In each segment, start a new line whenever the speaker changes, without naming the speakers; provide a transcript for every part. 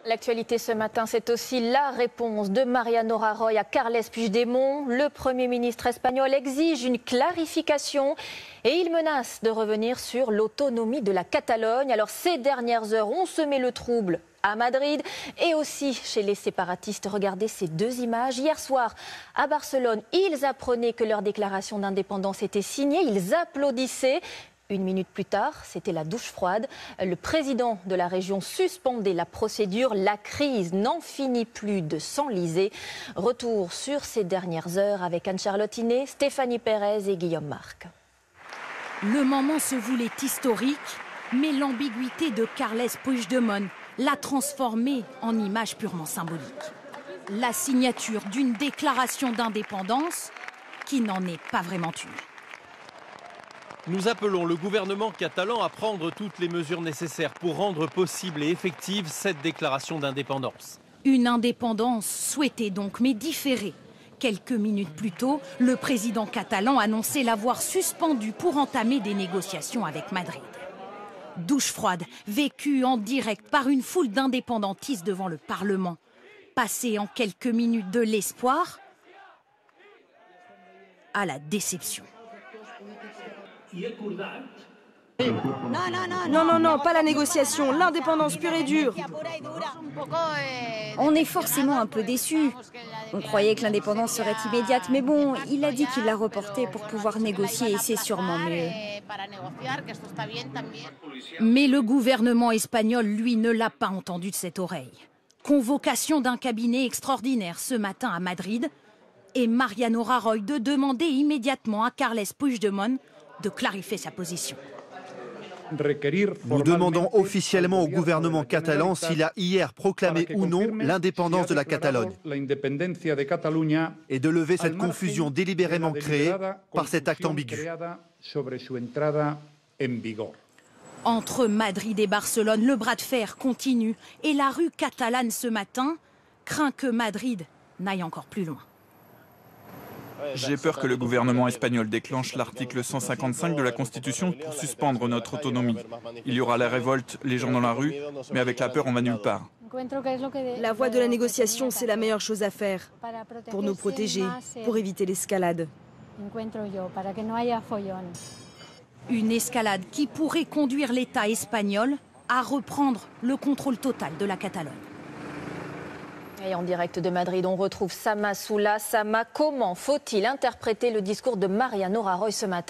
L'actualité ce matin, c'est aussi la réponse de Mariano Rajoy à Carles Puigdemont. Le Premier ministre espagnol exige une clarification et il menace de revenir sur l'autonomie de la Catalogne. Alors ces dernières heures ont semé le trouble à Madrid et aussi chez les séparatistes. Regardez ces deux images. Hier soir, à Barcelone, ils apprenaient que leur déclaration d'indépendance était signée. Ils applaudissaient. Une minute plus tard, c'était la douche froide. Le président de la région suspendait la procédure. La crise n'en finit plus de s'enliser. Retour sur ces dernières heures avec Anne-Charlotte Iné, Stéphanie Pérez et Guillaume Marc.
Le moment se voulait historique, mais l'ambiguïté de Carles Puigdemont l'a transformé en image purement symbolique. La signature d'une déclaration d'indépendance qui n'en est pas vraiment une.
Nous appelons le gouvernement catalan à prendre toutes les mesures nécessaires pour rendre possible et effective cette déclaration d'indépendance.
Une indépendance souhaitée donc, mais différée. Quelques minutes plus tôt, le président catalan annonçait l'avoir suspendue pour entamer des négociations avec Madrid. Douche froide, vécue en direct par une foule d'indépendantistes devant le Parlement. Passée en quelques minutes de l'espoir à la déception.
Non, pas la négociation, l'indépendance pure et dure.
On est forcément un peu déçus. On croyait que l'indépendance serait immédiate, mais bon, il a dit qu'il l'a reportée pour pouvoir négocier et c'est sûrement mieux.
Mais le gouvernement espagnol, lui, ne l'a pas entendu de cette oreille. Convocation d'un cabinet extraordinaire ce matin à Madrid et Mariano Rajoy de demander immédiatement à Carles Puigdemont de clarifier sa position.
Nous demandons officiellement au gouvernement catalan s'il a hier proclamé ou non l'indépendance de la Catalogne et de lever cette confusion délibérément créée par cet acte ambigu.
Entre Madrid et Barcelone, le bras de fer continue et la rue catalane ce matin craint que Madrid n'aille encore plus loin.
J'ai peur que le gouvernement espagnol déclenche l'article 155 de la Constitution pour suspendre notre autonomie. Il y aura la révolte, les gens dans la rue, mais avec la peur, on va nulle part.
La voie de la négociation, c'est la meilleure chose à faire pour nous protéger, pour éviter l'escalade.
Une escalade qui pourrait conduire l'État espagnol à reprendre le contrôle total de la Catalogne.
Et en direct de Madrid, on retrouve Sama Soula. Sama, comment faut-il interpréter le discours de Mariano Rajoy ce matin ?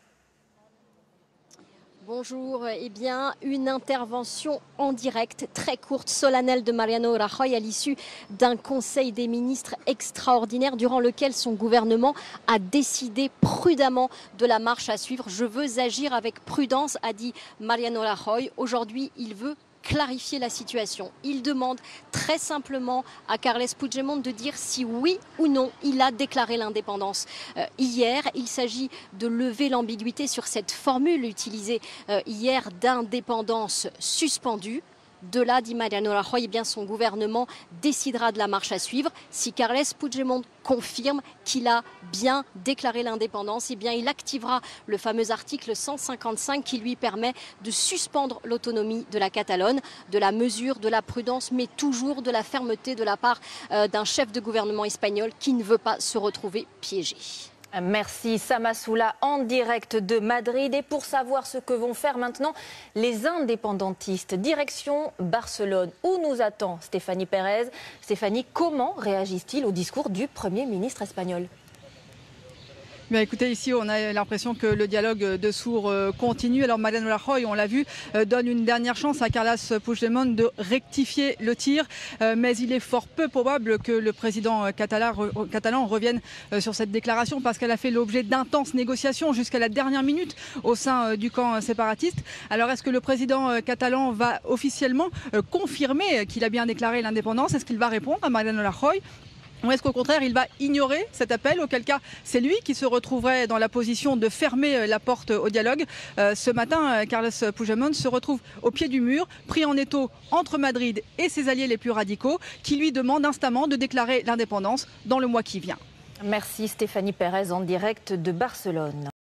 Bonjour, eh bien, une intervention en direct, très courte, solennelle de Mariano Rajoy à l'issue d'un conseil des ministres extraordinaire durant lequel son gouvernement a décidé prudemment de la marche à suivre. Je veux agir avec prudence, a dit Mariano Rajoy. Aujourd'hui, il veut clarifier la situation. Il demande très simplement à Carles Puigdemont de dire si oui ou non il a déclaré l'indépendance. Hier, il s'agit de lever l'ambiguïté sur cette formule utilisée hier d'indépendance suspendue. De là, dit Mariano Rajoy, eh bien, son gouvernement décidera de la marche à suivre. Si Carles Puigdemont confirme qu'il a bien déclaré l'indépendance, eh bien, il activera le fameux article 155 qui lui permet de suspendre l'autonomie de la Catalogne, de la mesure, de la prudence, mais toujours de la fermeté de la part d'un chef de gouvernement espagnol qui ne veut pas se retrouver piégé.
Merci Sama Soula en direct de Madrid. Et pour savoir ce que vont faire maintenant les indépendantistes, direction Barcelone où nous attend Stéphanie Pérez. Stéphanie, comment réagissent-ils au discours du Premier ministre espagnol ?
Bien, écoutez, ici, on a l'impression que le dialogue de sourds continue. Alors, Mariano Rajoy, on l'a vu, donne une dernière chance à Carles Puigdemont de rectifier le tir. Mais il est fort peu probable que le président catalan revienne sur cette déclaration parce qu'elle a fait l'objet d'intenses négociations jusqu'à la dernière minute au sein du camp séparatiste. Alors, est-ce que le président catalan va officiellement confirmer qu'il a bien déclaré l'indépendance ? Est-ce qu'il va répondre à Mariano Rajoy ? Ou est-ce qu'au contraire, il va ignorer cet appel, auquel cas c'est lui qui se retrouverait dans la position de fermer la porte au dialogue. Ce matin, Carles Puigdemont se retrouve au pied du mur, pris en étau entre Madrid et ses alliés les plus radicaux, qui lui demandent instamment de déclarer l'indépendance dans le mois qui vient.
Merci Stéphanie Pérez en direct de Barcelone.